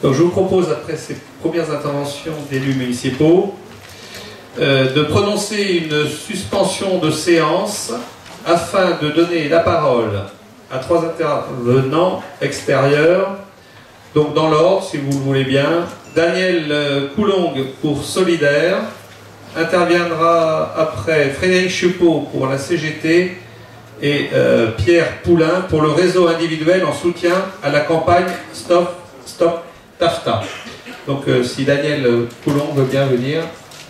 Donc je vous propose, après ces premières interventions d'élus municipaux, de prononcer une suspension de séance afin de donner la parole à 3 intervenants extérieurs. Donc dans l'ordre, si vous le voulez bien, Daniel Coulongue pour Solidaire, interviendra après Frédéric Chupot pour la CGT et Pierre Poulain pour le réseau individuel en soutien à la campagne Stop TAFTA. Donc si Daniel Coulongue veut bien venir.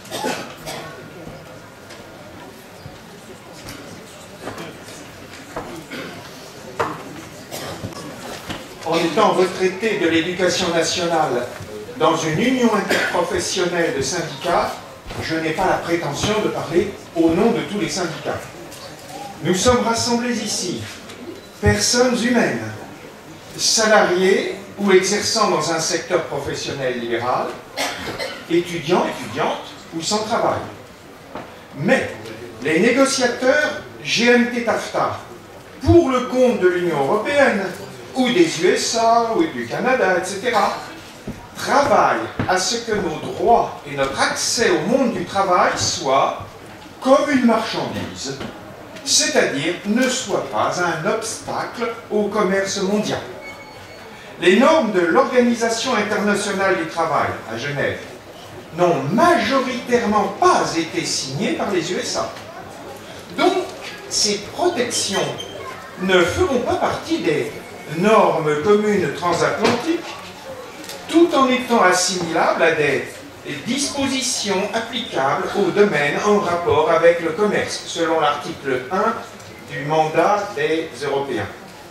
En étant retraité de l'éducation nationale dans une union interprofessionnelle de syndicats, je n'ai pas la prétention de parler au nom de tous les syndicats. Nous sommes rassemblés ici, personnes humaines, salariés ou exerçant dans un secteur professionnel libéral, étudiants, étudiantes ou sans travail. Mais les négociateurs GMT-TAFTA, pour le compte de l'Union européenne, ou des USA, ou du Canada, etc., travaillent à ce que nos droits et notre accès au monde du travail soient comme une marchandise, c'est-à-dire ne soient pas un obstacle au commerce mondial. Les normes de l'Organisation internationale du travail à Genève n'ont majoritairement pas été signées par les USA. Donc, ces protections ne feront pas partie des normes communes transatlantiques, tout en étant assimilables à des dispositions applicables au domaine en rapport avec le commerce, selon l'article 1 du mandat des Européens.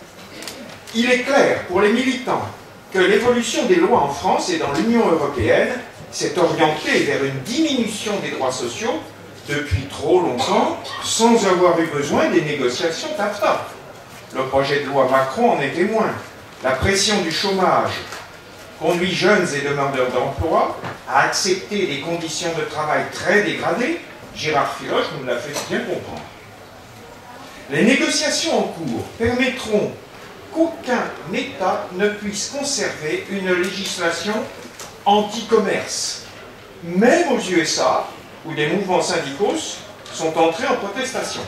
Il est clair pour les militants que l'évolution des lois en France et dans l'Union européenne s'est orientée vers une diminution des droits sociaux depuis trop longtemps, sans avoir eu besoin des négociations TAFTA. Le projet de loi Macron en est témoin. La pression du chômage conduit jeunes et demandeurs d'emploi à accepter des conditions de travail très dégradées. Gérard Filoche nous l'a fait bien comprendre. Les négociations en cours permettront qu'aucun État ne puisse conserver une législation anti-commerce, même aux USA, où des mouvements syndicaux sont entrés en protestation.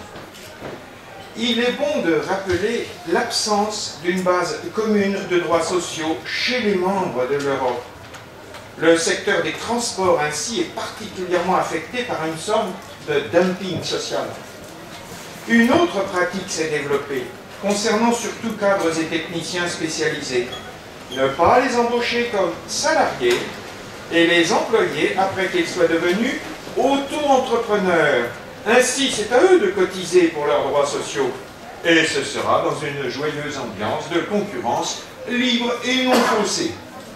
Il est bon de rappeler l'absence d'une base commune de droits sociaux chez les membres de l'Europe. Le secteur des transports ainsi est particulièrement affecté par une sorte de dumping social. Une autre pratique s'est développée, concernant surtout cadres et techniciens spécialisés. Ne pas les embaucher comme salariés et les employer après qu'ils soient devenus auto-entrepreneurs. Ainsi, c'est à eux de cotiser pour leurs droits sociaux. Et ce sera dans une joyeuse ambiance de concurrence libre et non faussée.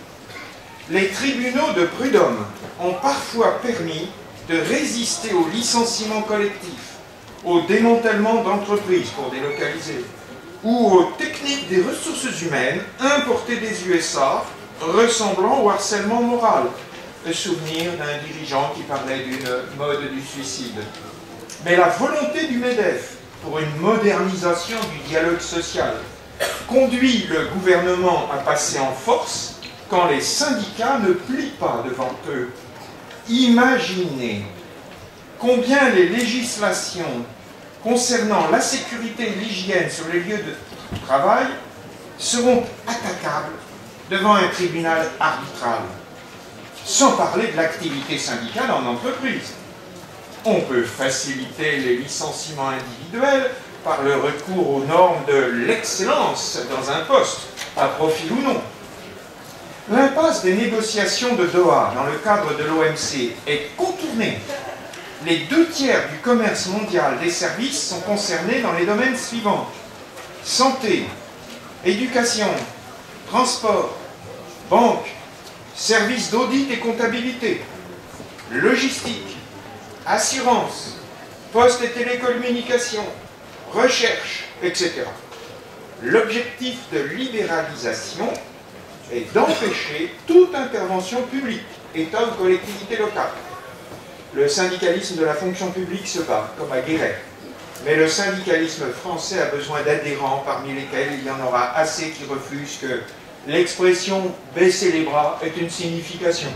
Les tribunaux de prud'homme ont parfois permis de résister au licenciement collectif, au démantèlement d'entreprises pour délocaliser, ou aux techniques des ressources humaines importées des USA ressemblant au harcèlement moral. Le souvenir d'un dirigeant qui parlait d'une mode du suicide. Mais la volonté du MEDEF pour une modernisation du dialogue social conduit le gouvernement à passer en force quand les syndicats ne plient pas devant eux. Imaginez combien les législations concernant la sécurité et l'hygiène sur les lieux de travail seront attaquables devant un tribunal arbitral, sans parler de l'activité syndicale en entreprise. On peut faciliter les licenciements individuels par le recours aux normes de l'excellence dans un poste, à profit ou non. L'impasse des négociations de Doha dans le cadre de l'OMC est contournée. Les 2/3 du commerce mondial des services sont concernés dans les domaines suivants: santé, éducation, transport, banque, services d'audit et comptabilité, logistique, assurance, poste et télécommunications, recherche, etc. L'objectif de libéralisation est d'empêcher toute intervention publique, État ou collectivité locale. Le syndicalisme de la fonction publique se bat, comme à Guéret. Mais le syndicalisme français a besoin d'adhérents, parmi lesquels il y en aura assez qui refusent que l'expression baisser les bras est une signification.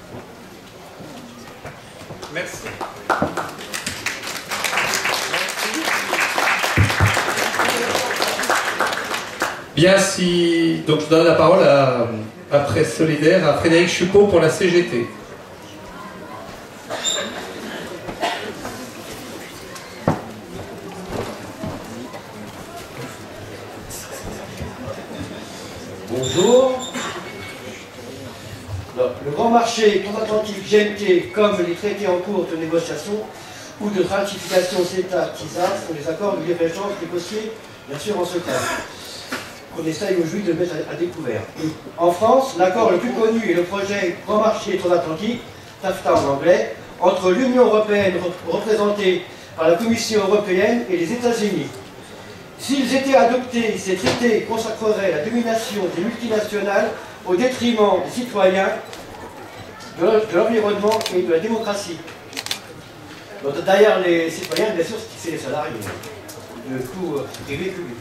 Merci. Bien, si... Donc je donne la parole à Presse Solidaire, à Frédéric Chupot pour la CGT. Bonjour. Le grand marché transatlantique GMT, comme les traités en cours de négociation ou de ratification CETA-TISA, sont des accords de libre-échange négociés, bien sûr, en secret, qu'on essaye aujourd'hui de mettre à découvert. En France, l'accord le plus connu est le projet Grand Marché Transatlantique, TAFTA en anglais, entre l'Union européenne, représentée par la Commission européenne, et les États-Unis. S'ils étaient adoptés, ces traités consacreraient la domination des multinationales au détriment des citoyens, de l'environnement et de la démocratie. Donc, derrière les citoyens, bien sûr, c'est les salariés, de tout privé public.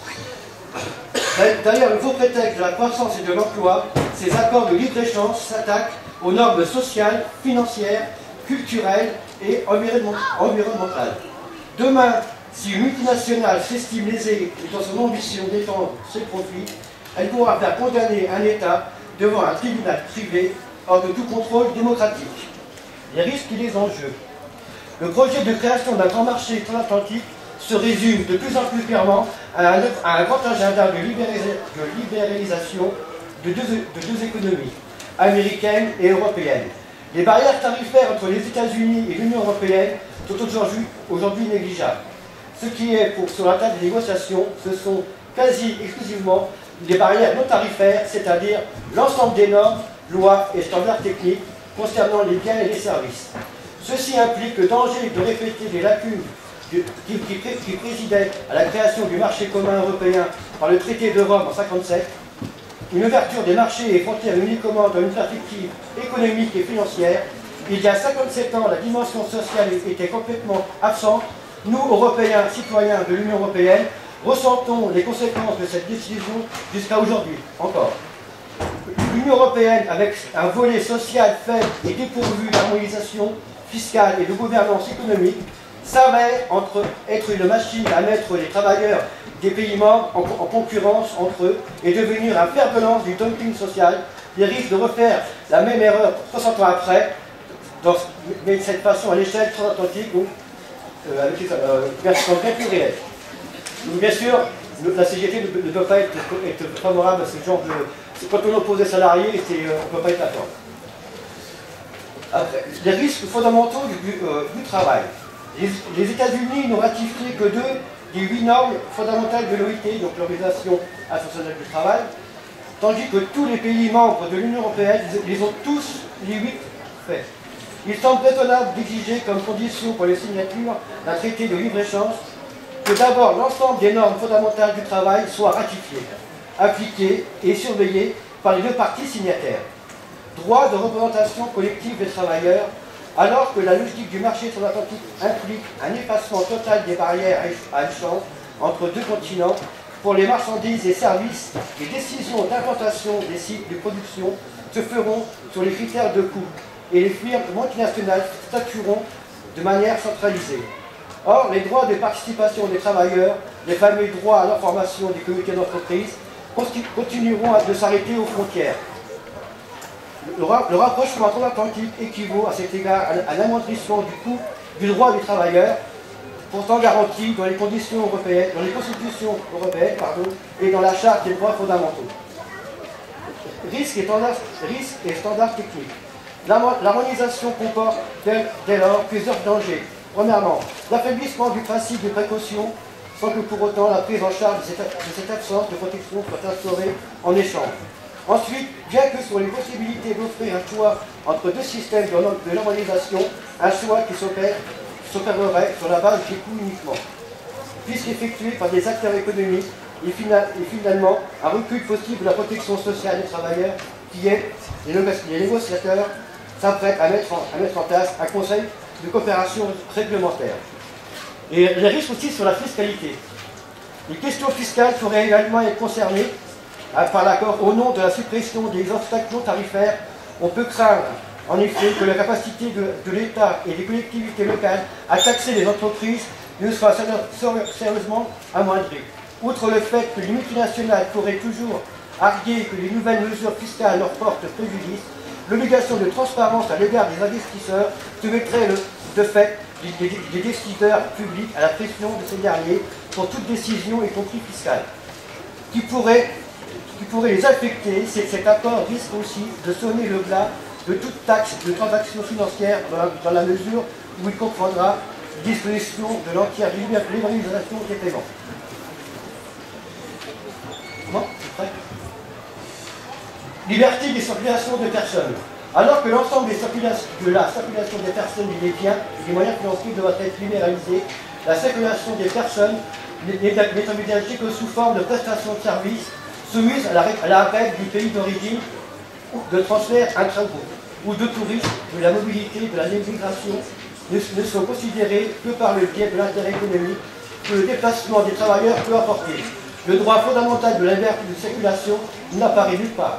D'ailleurs, le faux prétexte de la croissance et de l'emploi, ces accords de libre-échange s'attaquent aux normes sociales, financières, culturelles et environnementales. Demain, si une multinationale s'estime lésée dans son ambition d'étendre ses profits, elle pourra faire condamner un État devant un tribunal privé hors de tout contrôle démocratique. Les risques et les enjeux. Le projet de création d'un grand marché transatlantique se résume de plus en plus clairement à un grand agenda de libéralisation de deux économies, américaine et européenne. Les barrières tarifaires entre les États-Unis et l'Union européenne sont aujourd'hui négligeables. Ce qui est sur la table des négociations, ce sont quasi exclusivement des barrières non tarifaires, c'est-à-dire l'ensemble des normes, lois et standards techniques concernant les biens et les services. Ceci implique le danger de répéter les lacunes qui présidaient à la création du marché commun européen par le traité de Rome en 1957, une ouverture des marchés et frontières uniquement dans une perspective économique et financière. Il y a 57 ans, la dimension sociale était complètement absente. Nous, Européens, citoyens de l'Union européenne, ressentons les conséquences de cette décision jusqu'à aujourd'hui, encore. L'Union européenne, avec un volet social faible et dépourvu d'harmonisation fiscale et de gouvernance économique, savait être une machine à mettre les travailleurs des pays membres en concurrence entre eux et devenir un fer-de-lance du dumping social, qui risque de refaire la même erreur 60 ans après, mais de cette façon à l'échelle transatlantique, avec des versions bien plus réelles. Donc, bien sûr, la CGT ne peut pas être favorable à ce genre de... Quand on oppose les salariés, on ne peut pas être d'accord. Après, les risques fondamentaux du travail. Les États-Unis n'ont ratifié que 2 des 8 normes fondamentales de l'OIT, donc l'Organisation internationale du travail, tandis que tous les pays membres de l'Union européenne les ont tous les 8 faits. Il semble raisonnable d'exiger comme condition pour les signatures d'un traité de libre-échange que d'abord l'ensemble des normes fondamentales du travail soient ratifiées, appliquées et surveillées par les 2 parties signataires. Droit de représentation collective des travailleurs, alors que la logique du marché transatlantique implique un effacement total des barrières à échange entre 2 continents pour les marchandises et services, les décisions d'implantation des sites de production se feront sur les critères de coût et les firmes multinationales statueront de manière centralisée. Or, les droits de participation des travailleurs, les fameux droits à l'information des comités d'entreprise, continueront de s'arrêter aux frontières. Le rapprochement transatlantique équivaut à cet égard à l'amoindrissement du coût du droit des travailleurs, pourtant garanti dans les constitutions européennes et dans la charte des droits fondamentaux. Risques et standards techniques. L'harmonisation comporte dès lors plusieurs dangers. Premièrement, l'affaiblissement du principe de précaution, sans que pour autant la prise en charge de cette absence de protection soit instaurée en échange. Ensuite, bien que sur les possibilités d'offrir un choix entre 2 systèmes de normalisation, un choix qui s'opérerait sur la base des coûts uniquement, puisqu'effectué par des acteurs économiques, et finalement un recul possible de la protection sociale des travailleurs qui est, les négociateurs s'apprêtent à mettre en place un conseil de coopération réglementaire. Et les risques aussi sur la fiscalité. Les questions fiscales pourraient également être concernées, par l'accord au nom de la suppression des obstacles non tarifaires. On peut craindre en effet que la capacité de l'État et des collectivités locales à taxer les entreprises ne soit sérieusement amoindrie. Outre le fait que les multinationales pourraient toujours arguer que les nouvelles mesures fiscales leur portent préjudice, l'obligation de transparence à l'égard des investisseurs se mettrait de fait des décideurs publics à la pression de ces derniers pour toute décision, y compris fiscale, qui pourrait les affecter. Cet accord risque aussi de sonner le glas de toute taxe de transaction financière dans la mesure où il comprendra disposition de l'entière libéralisation des paiements. Bon, liberté des circulations de personnes. Alors que l'ensemble de la circulation des personnes et des biens et des moyens financiers doit être libéralisé, la circulation des personnes n'est envisagée que sous forme de prestation de services soumise à la règle du pays d'origine, de transfert intra-groupe ou de tourisme, de la mobilité, de la migration, ne sont considérés que par le biais de l'intérêt économique que le déplacement des travailleurs peut apporter. Le droit fondamental de la liberté de circulation n'apparaît nulle part.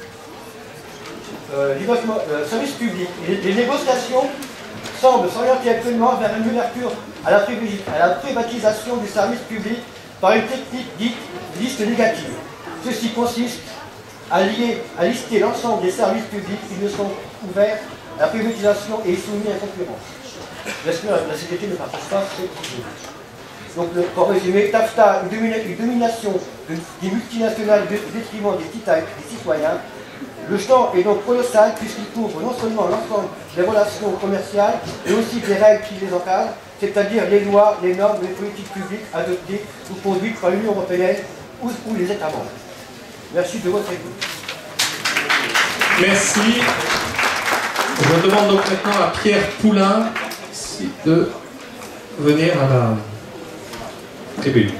Service public. Les négociations semblent s'orienter actuellement vers une ouverture à la privatisation du service public par une technique dite liste négative. Ceci consiste à lister l'ensemble des services publics qui ne sont ouverts à la privatisation et soumis à concurrence. J'espère que la CGT ne partage pas cette idée. Donc, pour résumer, TAFTA, une domination des multinationales au détriment des citoyens. Le champ est donc colossal puisqu'il couvre non seulement l'ensemble des relations commerciales, mais aussi des règles qui les encadrent, c'est-à-dire les lois, les normes, les politiques publiques adoptées ou conduites par l'Union européenne ou les États membres. Merci de votre écoute. Merci. Je demande donc maintenant à Pierre Poulain de venir à la tribune.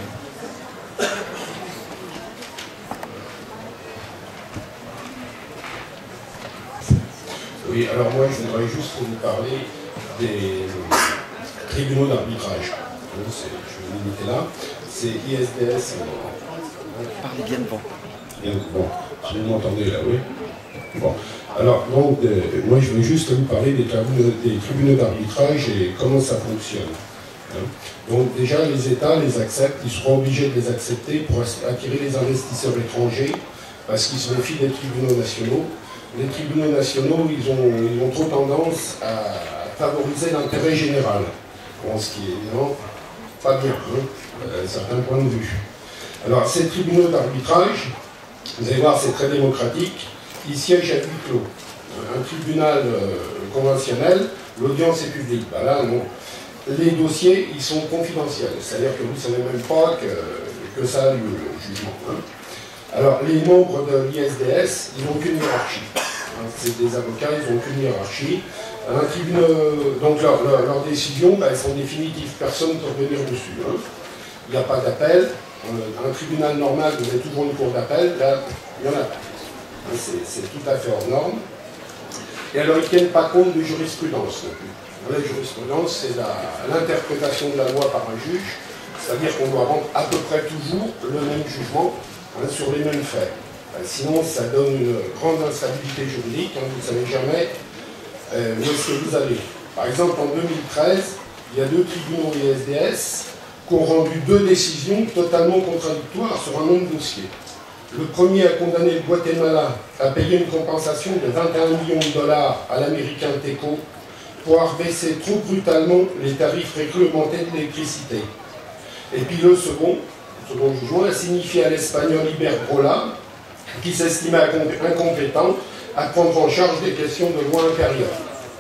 Oui, alors moi je voudrais juste vous parler des tribunaux d'arbitrage. Je vais me limiter là. C'est ISDS. Parlez bien devant. Bon, si vous m'entendez là, oui. Bon, alors donc, moi je vais juste vous parler des tribunaux d'arbitrage et comment ça fonctionne. Donc déjà les États les acceptent, ils seront obligés de les accepter pour attirer les investisseurs étrangers parce qu'ils se méfient des tribunaux nationaux. Les tribunaux nationaux, ils ont trop tendance à favoriser l'intérêt général, bon, ce qui est évidemment pas bien, certains points de vue. Alors ces tribunaux d'arbitrage, vous allez voir, c'est très démocratique, ils siègent à huis clos. Un tribunal conventionnel, l'audience est publique. Ben là, non. Les dossiers, ils sont confidentiels, c'est-à-dire que vous ne savez même pas que ça a lieu, le jugement. Alors, les membres de l'ISDS, ils n'ont qu'une hiérarchie. C'est des avocats, ils n'ont qu'une hiérarchie. Un tribunal, donc leurs décisions, elles sont définitives, personne ne peut revenir dessus. Il n'y a pas d'appel. Un tribunal normal, vous avez toujours une cour d'appel, là, il n'y en a pas. C'est tout à fait hors norme. Et alors, ils ne tiennent pas compte de jurisprudence non plus. La jurisprudence, c'est l'interprétation de la loi par un juge, c'est-à-dire qu'on doit rendre à peu près toujours le même jugement sur les mêmes faits. Sinon, ça donne une grande instabilité juridique, vous ne savez jamais où est-ce que vous allez. Par exemple, en 2013, il y a 2 tribunaux ISDS qui ont rendu 2 décisions totalement contradictoires sur un même dossier. Le premier a condamné le Guatemala à payer une compensation de 21 millions de dollars à l'américain TECO pour avoir baissé trop brutalement les tarifs réglementés de l'électricité. Et puis le second jugement a signifié à l'espagnol Iberdrola, qui s'estimait incompétent, à prendre en charge des questions de loi intérieure.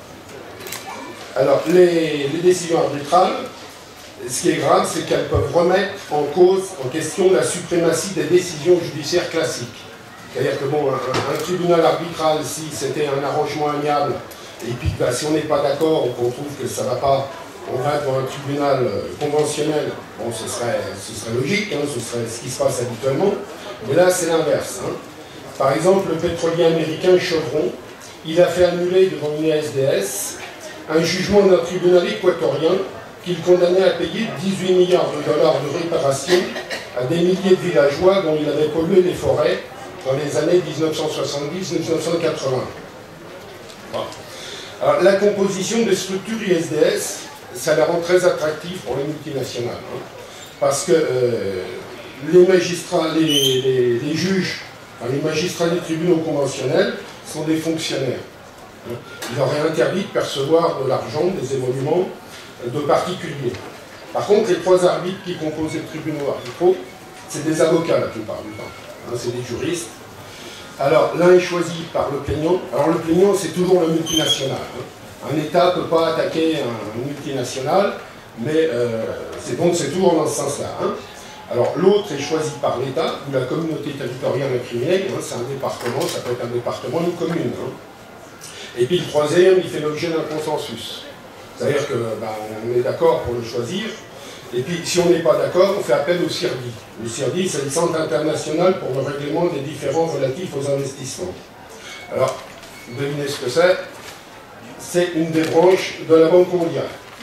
Alors, les décisions arbitrales, ce qui est grave, c'est qu'elles peuvent remettre en question la suprématie des décisions judiciaires classiques. C'est-à-dire que bon, un tribunal arbitral, si c'était un arrangement amiable, et puis bah, si on n'est pas d'accord ou qu'on trouve que ça ne va pas, on va devant un tribunal conventionnel, bon, ce serait logique, ce serait ce qui se passe habituellement, mais là c'est l'inverse. Par exemple, le pétrolier américain Chevron, il a fait annuler devant une ISDS un jugement d'un tribunal équatorien qui le condamnait à payer 18 milliards de dollars de réparation à des milliers de villageois dont il avait pollué les forêts dans les années 1970-1980. Voilà. Alors, la composition des structures ISDS, ça la rend très attractive pour les multinationales. Hein, parce que les magistrats, les juges, enfin, les magistrats des tribunaux conventionnels sont des fonctionnaires. Hein. Il leur est interdit de percevoir de l'argent, des émoluments de particuliers. Par contre, les 3 arbitres qui composent les tribunaux arbitraux, c'est des avocats la plupart du temps. Hein, c'est des juristes. Alors, l'un est choisi par le plaignant. Alors, le plaignant, c'est toujours le multinational. Hein. Un État ne peut pas attaquer un multinational, mais c'est toujours dans ce sens-là. Hein. Alors, l'autre est choisi par l'État, ou la communauté territoriale incriminée. Hein, c'est un département, ça peut être un département, une commune. Hein. Et puis, le troisième, il fait l'objet d'un consensus. C'est-à-dire qu'on est d'accord pour le choisir, et puis si on n'est pas d'accord, on fait appel au CIRDI. Le CIRDI, c'est le Centre international pour le règlement des différends relatifs aux investissements. Alors, devinez ce que c'est. C'est une des branches de la Banque mondiale.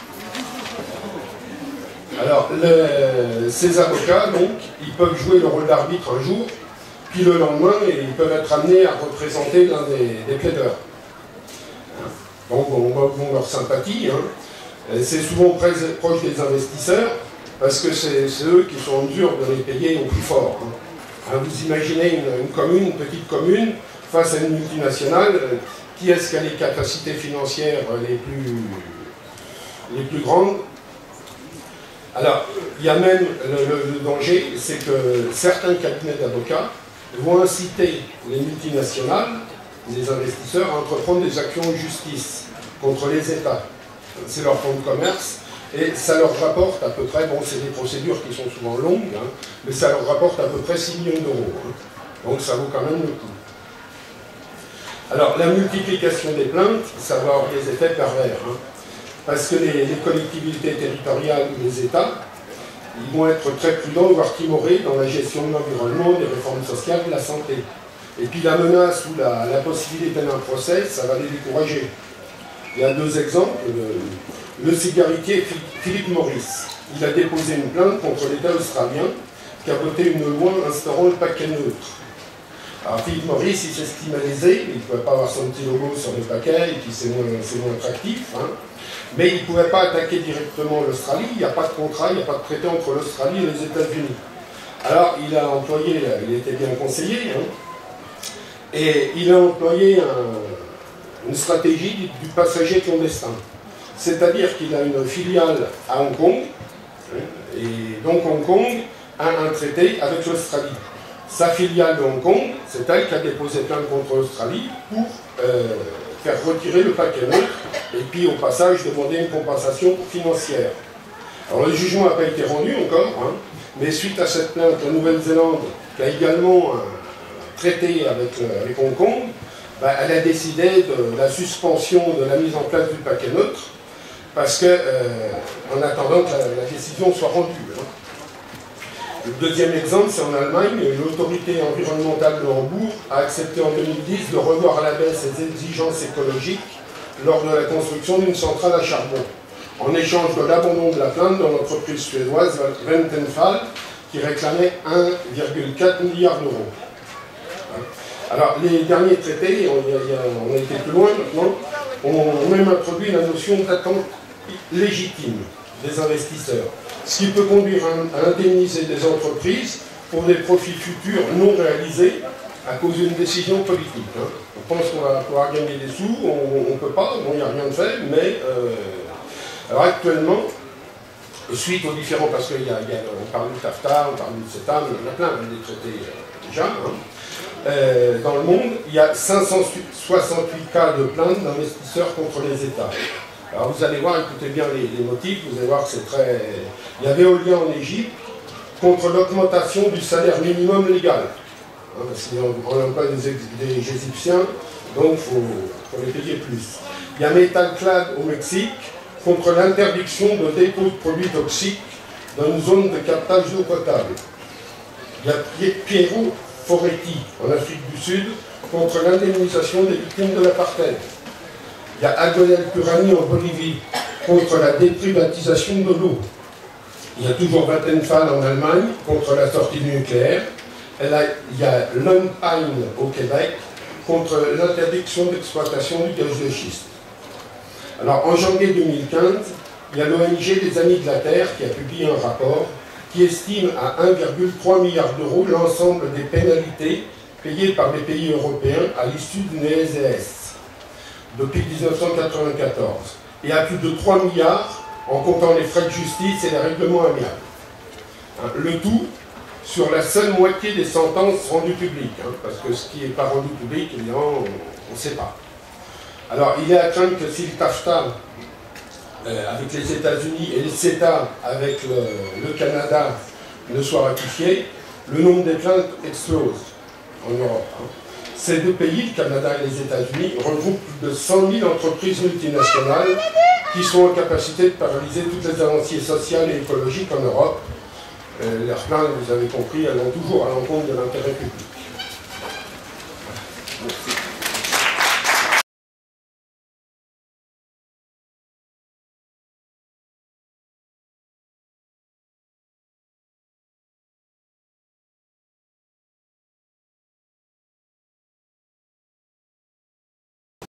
Alors, ces avocats, donc, ils peuvent jouer le rôle d'arbitre un jour, puis le lendemain, ils peuvent être amenés à représenter l'un des plaideurs. Donc on leur sympathie, hein. C'est souvent proche des investisseurs, parce que c'est eux qui sont en mesure de les payer au plus fort. Hein. Vous imaginez une commune, une petite commune, face à une multinationale, qui est-ce qui a les capacités financières les plus grandes? Alors, il y a même le danger, c'est que certains cabinets d'avocats vont inciter les multinationales, les investisseurs, à entreprendre des actions en justice contre les États. C'est leur fonds de commerce, et ça leur rapporte à peu près, bon, c'est des procédures qui sont souvent longues, hein, mais ça leur rapporte à peu près 6 millions d'euros. Hein. Donc ça vaut quand même le coup. Alors, la multiplication des plaintes, ça va avoir des effets pervers, hein, parce que les collectivités territoriales ou les États, ils vont être très prudents, voire timorés dans la gestion de l'environnement, des réformes sociales, de la santé. Et puis la menace ou la possibilité d'un procès, ça va les décourager. Il y a 2 exemples. Le cigarettier Philip Morris, il a déposé une plainte contre l'État australien qui a voté une loi instaurant le paquet neutre. Alors Philip Morris, il s'estimait lésé, il ne pouvait pas avoir son petit logo sur le paquet, et puis c'est moins attractif, hein. Mais il ne pouvait pas attaquer directement l'Australie, il n'y a pas de contrat, il n'y a pas de traité entre l'Australie et les États-Unis. Alors il a employé, il était bien conseillé, hein, et il a employé une stratégie du passager clandestin. C'est-à-dire qu'il a une filiale à Hong Kong, hein, et donc Hong Kong a un traité avec l'Australie. Sa filiale de Hong Kong, c'est elle qui a déposé plainte contre l'Australie pour faire retirer le paquet neutre et puis au passage demander une compensation financière. Alors le jugement n'a pas été rendu encore, hein, mais suite à cette plainte, la Nouvelle-Zélande, qui a également un traité avec Hong Kong, elle a décidé de la suspension de la mise en place du paquet neutre, parce que, en attendant que la décision soit rendue. Hein. Le deuxième exemple, c'est en Allemagne, l'autorité environnementale de Hambourg a accepté en 2010 de revoir à la baisse ses exigences écologiques lors de la construction d'une centrale à charbon, en échange de l'abandon de la plainte de l'entreprise suédoise Vattenfall, qui réclamait 1,4 milliard d'euros. Alors, les derniers traités, on a été plus loin maintenant, ont même introduit la notion d'attente légitime des investisseurs, ce qui peut conduire à indemniser des entreprises pour des profits futurs non réalisés à cause d'une décision politique. Hein. On pense qu'on va pouvoir gagner des sous, on ne peut pas, bon, il n'y a rien de fait, mais alors actuellement, suite aux différents, parce qu'on parle du TAFTA, on parle du CETA, mais il y en a plein des traités déjà, hein. Dans le monde, il y a 568 cas de plaintes d'investisseurs contre les États. Alors vous allez voir, écoutez bien les motifs, vous allez voir que c'est très... Il y avait Veolia en Égypte contre l'augmentation du salaire minimum légal. Hein, parce qu'on n'aime pas des Égyptiens, donc il faut les payer plus. Il y a Metalclad au Mexique contre l'interdiction de dépôt de produits toxiques dans une zone de captage d'eau potable. Il y a Piero Foretti en Afrique du Sud contre l'indemnisation des victimes de l'apartheid. Il y a Agonel Curani en Bolivie contre la déprivatisation de l'eau. Il y a toujours Vattenfall en Allemagne contre la sortie du nucléaire. il y a l'Unpine au Québec contre l'interdiction d'exploitation du gaz de schiste. Alors, en janvier 2015, il y a l'ONG des Amis de la Terre qui a publié un rapport qui estime à 1,3 milliard d'euros l'ensemble des pénalités payées par les pays européens à l'issue d'une ESS depuis 1994, et à plus de 3 milliards en comptant les frais de justice et les règlements amiables. Le tout sur la seule moitié des sentences rendues publiques, parce que ce qui n'est pas rendu public, évidemment, on ne sait pas. Alors, il est à craindre que si le TAFTA avec les États-Unis et le CETA avec le Canada ne soit ratifié, le nombre des plaintes explose en Europe. Ces deux pays, le Canada et les États-Unis, regroupent plus de 100 000 entreprises multinationales qui sont en capacité de paralyser toutes les avancées sociales et écologiques en Europe. Leurs plaintes, vous avez compris, elles vont toujours à l'encontre de l'intérêt public. Merci.